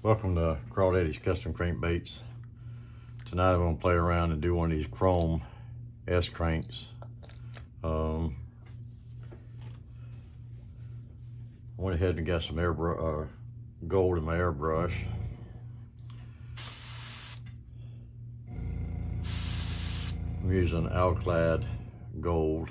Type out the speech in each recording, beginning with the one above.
Welcome to Crawdaddy's Custom Crankbaits. Tonight I'm going to play around and do one of these chrome S-cranks. I went ahead and got some gold in my airbrush. I'm using Alclad gold.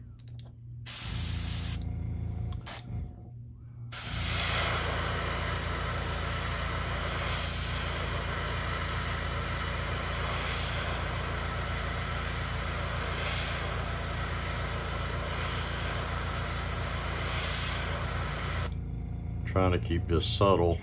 Trying to keep this subtle.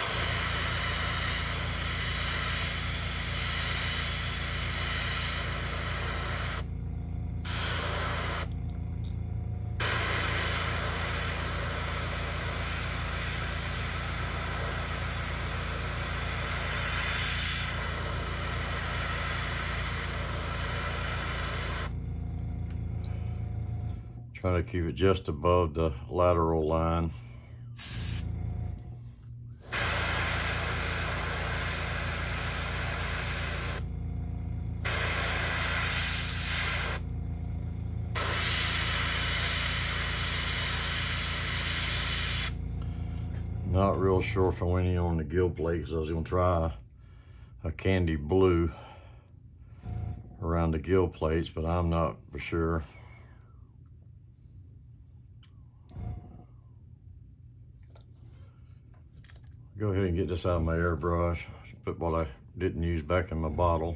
Trying to keep it just above the lateral line. Not real sure if I went in on the gill plate because I was going to try a candy blue around the gill plates, but I'm not for sure. Go ahead and get this out of my airbrush. Put what I didn't use back in my bottle.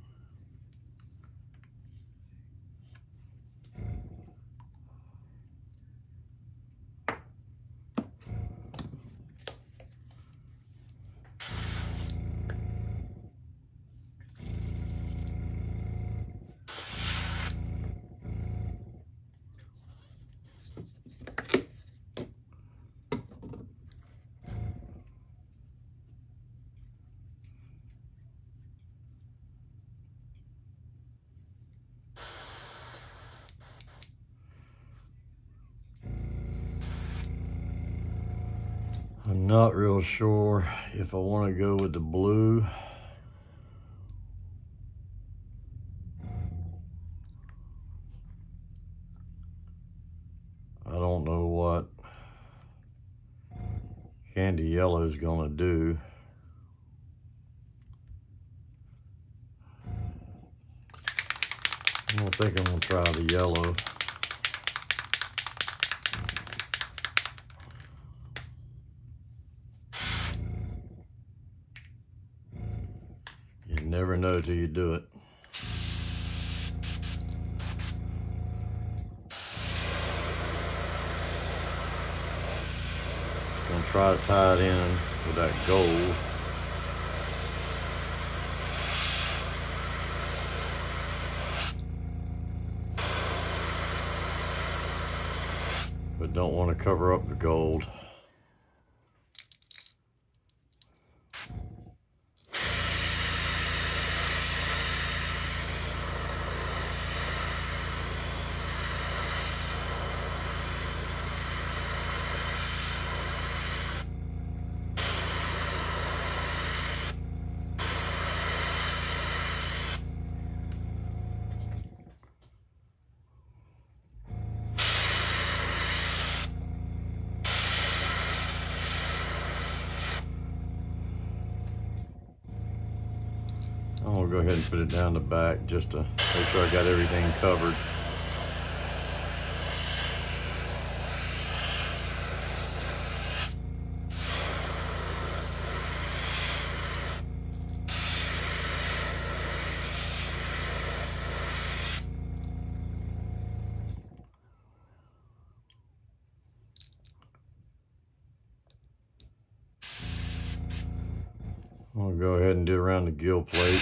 I'm not real sure if I want to go with the blue. I don't know what candy yellow is going to do. I don't think I'm going to try the yellow. You never know till you do it. Gonna try to tie it in with that gold. But don't want to cover up the gold. I'm gonna go ahead and put it down the back just to make sure I got everything covered. I'm gonna go ahead and do around the gill plate.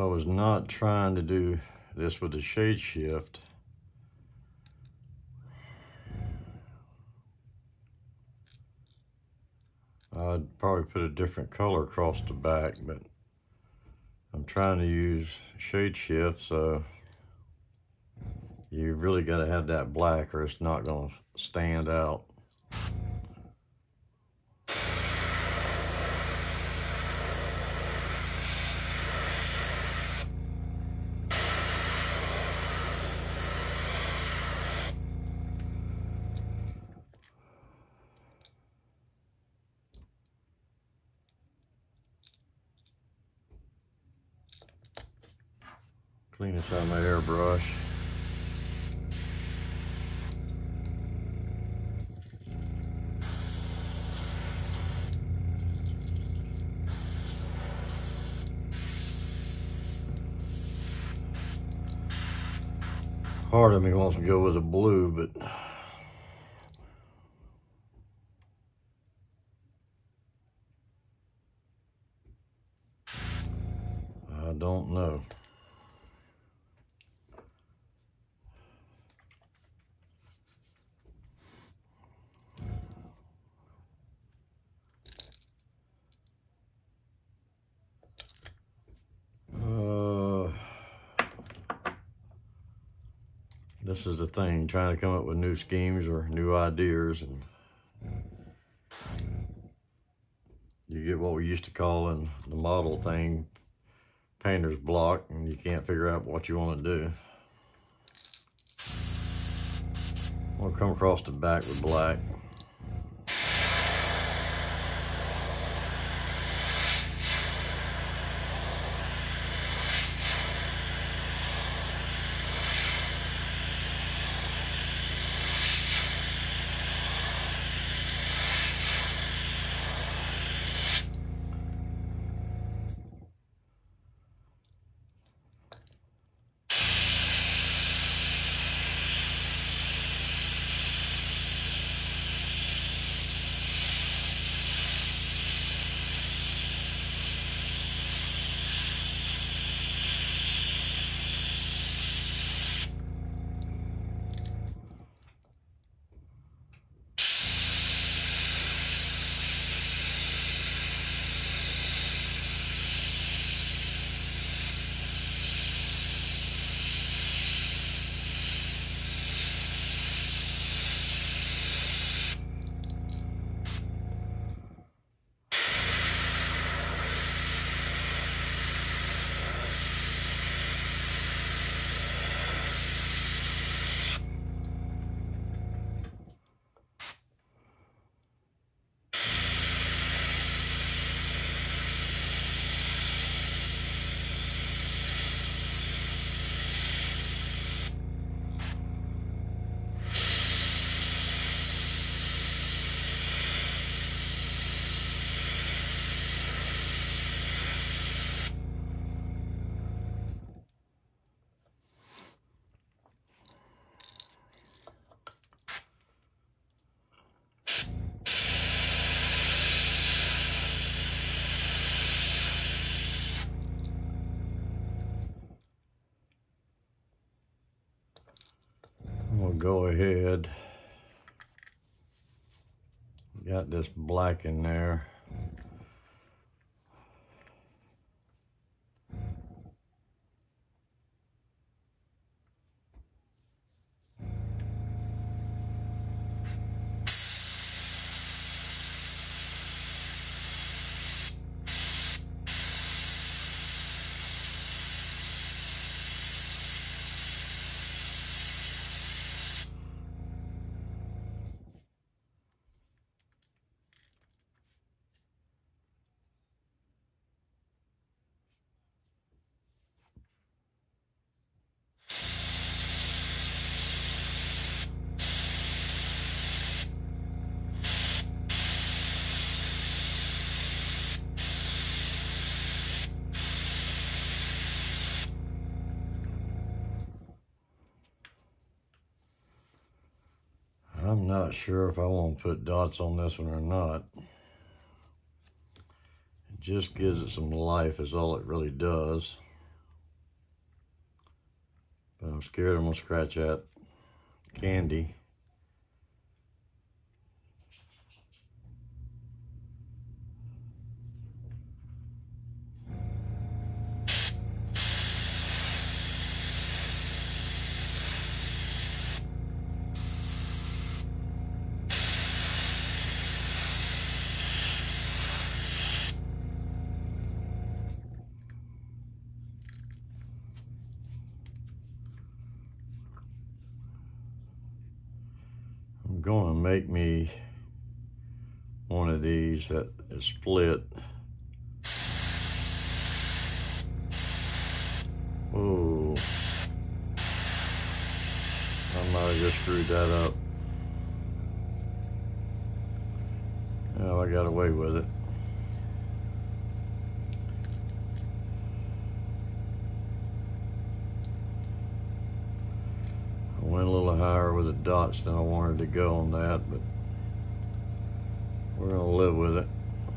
I was not trying to do this with the shade shift, I'd probably put a different color across the back, but I'm trying to use shade shift, so you really got to have that black or it's not going to stand out. Clean this out of my airbrush. Part of me wants to go with a blue, but I don't know. This is the thing, trying to come up with new schemes or new ideas, and you get what we used to call in the model thing, painter's block, and you can't figure out what you want to do. I'm going to come across the back with black. We'll go ahead. Got this black in there. I'm not sure if I want to put dots on this one or not. It just gives it some life is all it really does. but I'm scared I'm gonna scratch that candy. I'm gonna make me one of these that is split. Oh, I might have just screwed that up. Oh, I got away with it. I went a little higher with the dots than I wanted to go on that, but we're gonna live with it.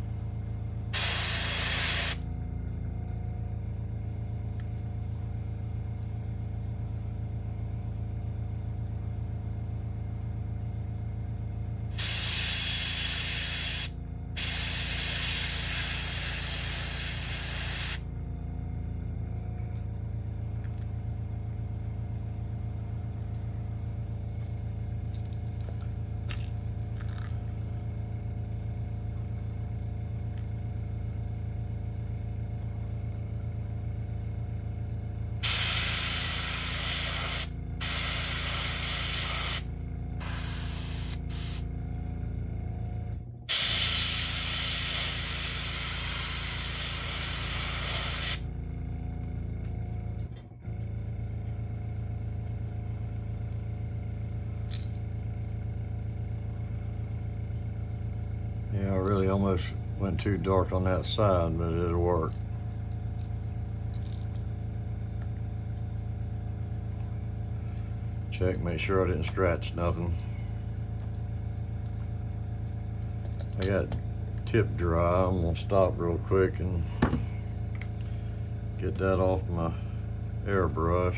Yeah, I really almost went too dark on that side, but it'll work. Check, make sure I didn't scratch nothing. I got tip dry. I'm gonna stop real quick and get that off my airbrush.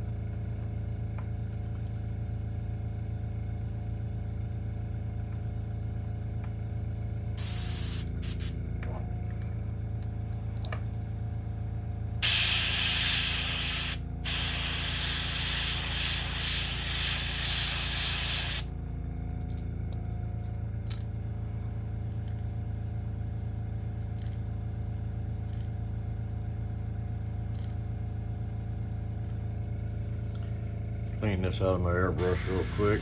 Clean this out of my airbrush real quick.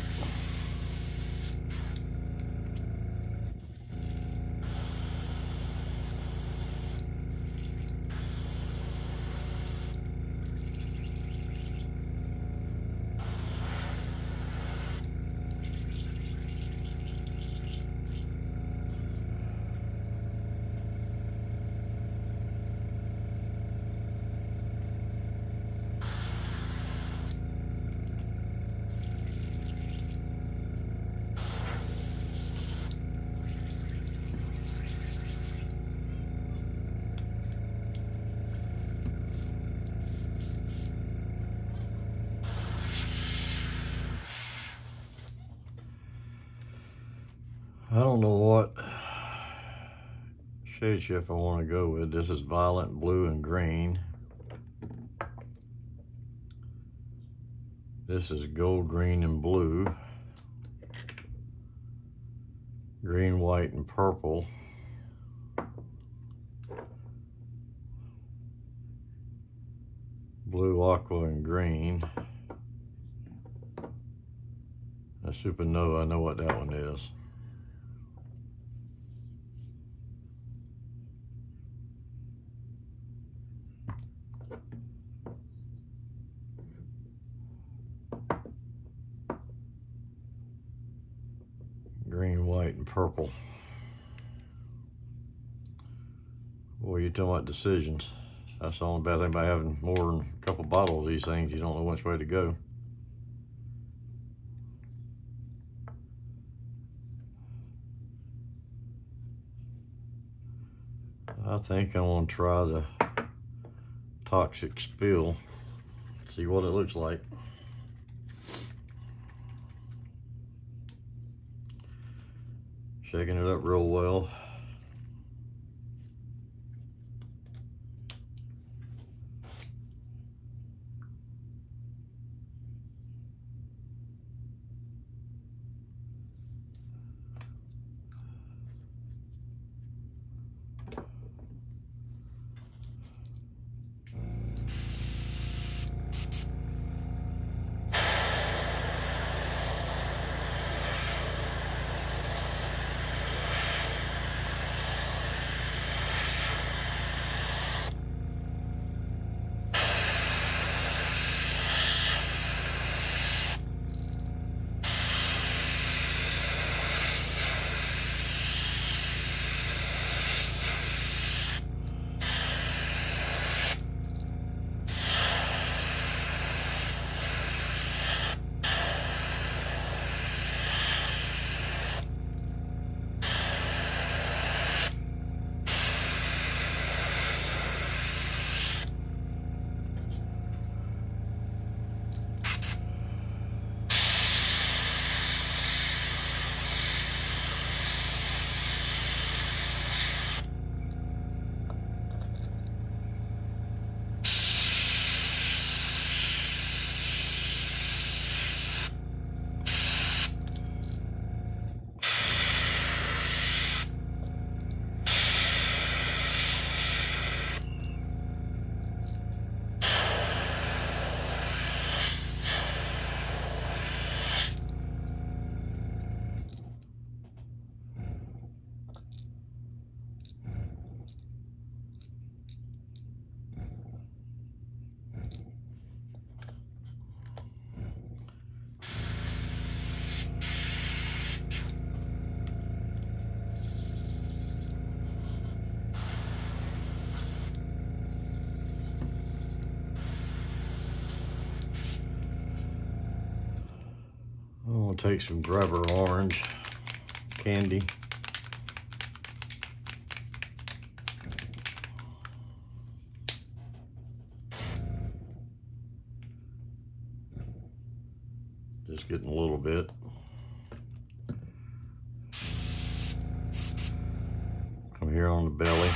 I don't know what shade shift I want to go with. This is violet, blue, and green. This is gold, green, and blue. Green, white, and purple. Blue, aqua, and green. A supernova, I know what that one is. Green, white, and purple. Boy, you're talking about decisions. That's the only bad thing about having more than a couple bottles of these things. You don't know which way to go. I think I want to try the toxic spill. See what it looks like. Shaking it up real well. I'm gonna take some Grubber orange candy. Just getting a little bit. Come here on the belly.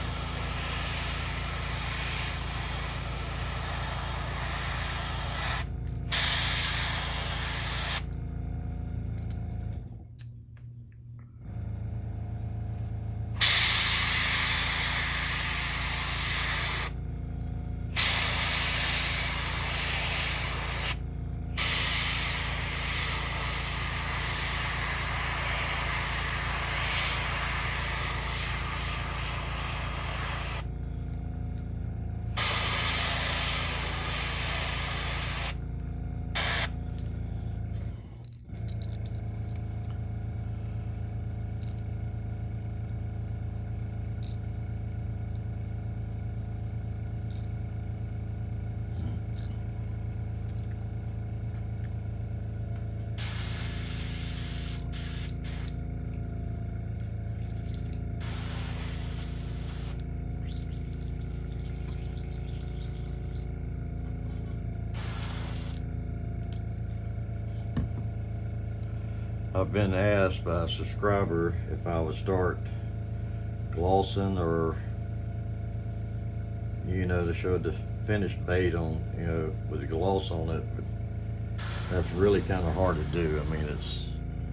I've been asked by a subscriber if I would start glossing or, you know, to show the finished bait on, you know, with the gloss on it. But that's really kind of hard to do. I mean, it's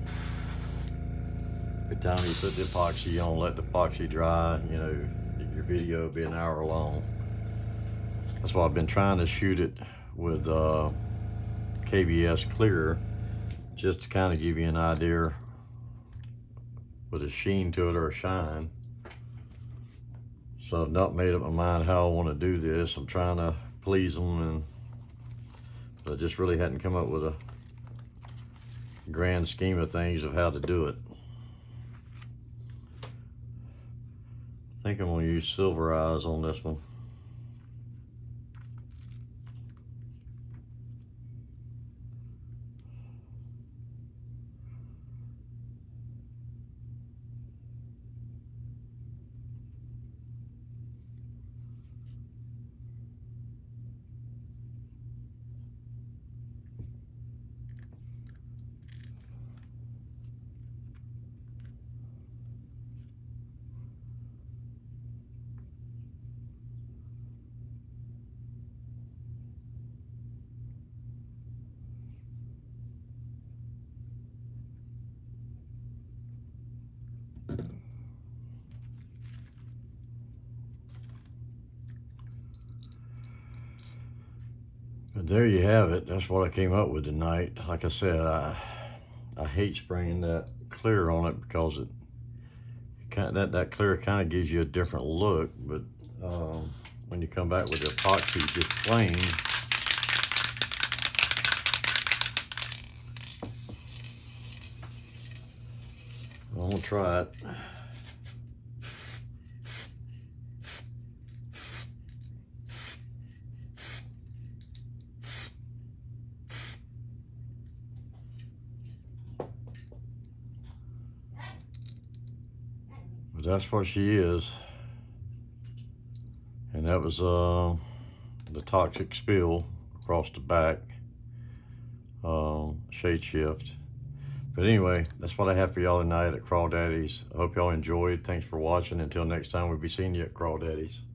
every time you put the epoxy on, let the epoxy dry, you know, your video will be an hour long. That's why I've been trying to shoot it with KBS Clear, just to kind of give you an idea with a sheen to it or a shine. So I've not made up my mind how I want to do this. I'm trying to please them, but I just really hadn't come up with a grand scheme of things of how to do it. I think I'm going to use Silver Eyes on this one. there you have it. That's what I came up with tonight. Like I said, I hate spraying that clear on it because that clear kind of gives you a different look, but when you come back with the epoxy just plain, I'm gonna try it. But that's what she is. And that was the toxic spill across the back, shade shift. But anyway, that's what I have for y'all tonight at Crawdaddy's. I hope y'all enjoyed. Thanks for watching. Until next time, we'll be seeing you at Crawdaddy's.